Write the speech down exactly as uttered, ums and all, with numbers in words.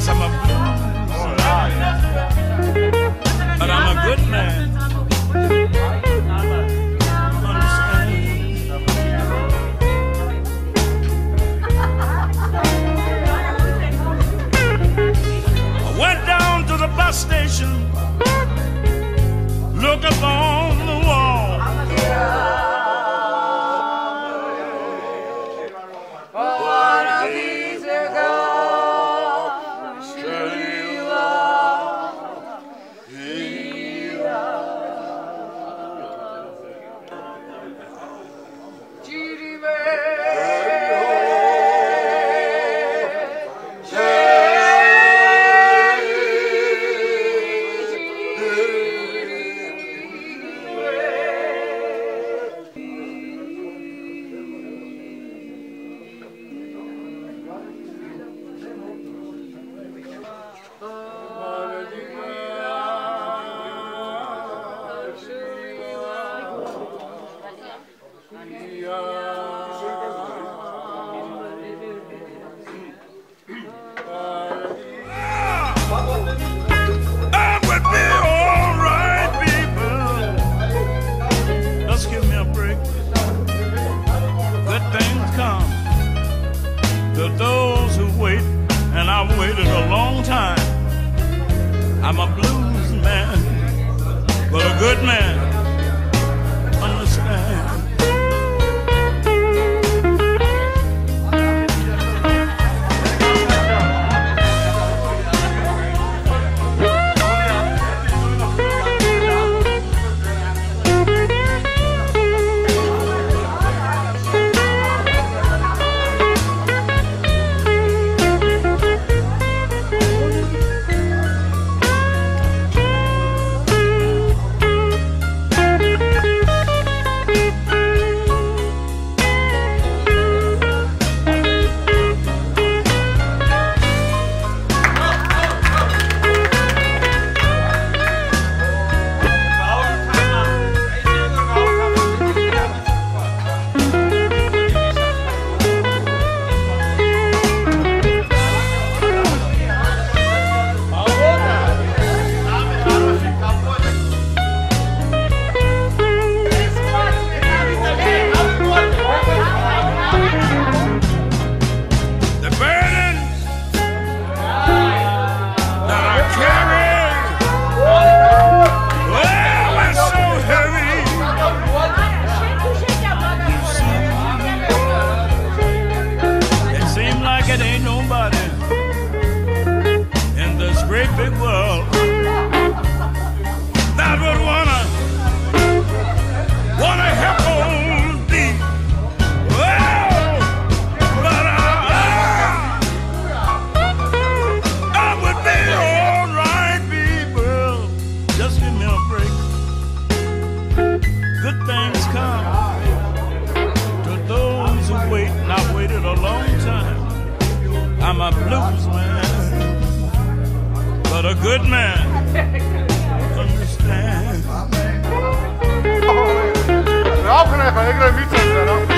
I'm a blues man, but I'm a good man. Bus station, look up on the wall. One of these are gone, Sheila, Sheila, Judy May. I've waited a long time. I'm a blues man, but a good man. Understand? It ain't nobody in this great big world that would wanna wanna help old me. Well, but I, I, I would be all right, people. Just give me a break. Good things come to those who wait, and I've waited a long time. I'm a blues man, but a good man. Understand? Ja, kan even. Ik ga niet zeggen.